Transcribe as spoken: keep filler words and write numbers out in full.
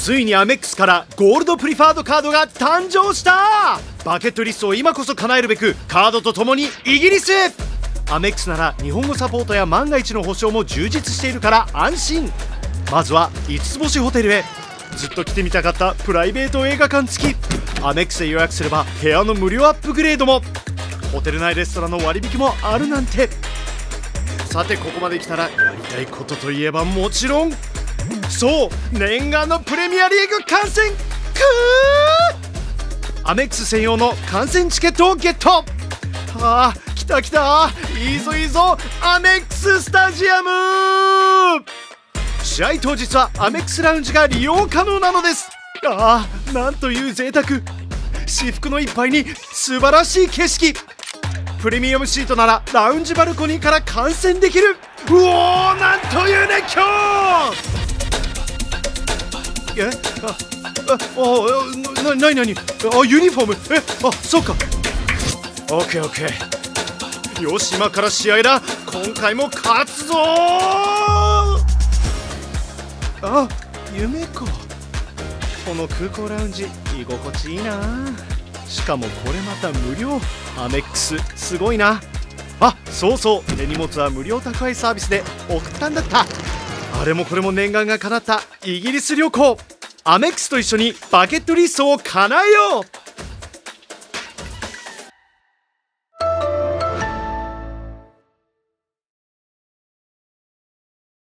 ついにアメックスからゴールドプリファードカードが誕生した。バケットリストを今こそ叶えるべくカードとともにイギリスへ。アメックスなら日本語サポートや万が一の保証も充実しているから安心。まずはいつつ星ホテルへ。ずっと来てみたかったプライベート映画館付き。アメックスで予約すれば部屋の無料アップグレードも。ホテル内レストランの割引もあるなんて。さてここまで来たらやりたいことといえばもちろんそう念願のプレミアリーグ観戦。くーアメックス専用の観戦チケットをゲット。はあ来た来た、いいぞいいぞ、アメックススタジアム。試合当日はアメックスラウンジが利用可能なのです。ああなんという贅沢。至福の一杯に素晴らしい景色。プレミアムシートならラウンジバルコニーから観戦できる。うおーなんという熱狂。えあああななになにあユニフォーム。えあそうか。オッケーオッケー。よし今から試合だ。今回も勝つぞー。あ夢か。この空港ラウンジ居心地いいな。しかもこれまた無料。アメックスすごいな。あそうそう手荷物は無料宅配サービスで送ったんだった。あれもこれも念願が叶ったイギリス旅行。アメックスと一緒にバケットリストを叶えよう。